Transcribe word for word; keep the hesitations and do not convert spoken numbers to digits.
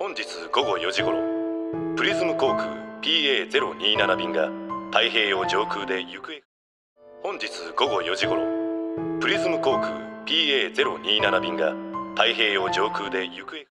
本日午後よじ頃、プリズム航空 ピーエーゼロにじゅうなな 便が太平洋上空で行方本日午後よじ頃、プリズム航空 ピーエーゼロにじゅうなな 便が太平洋上空で行方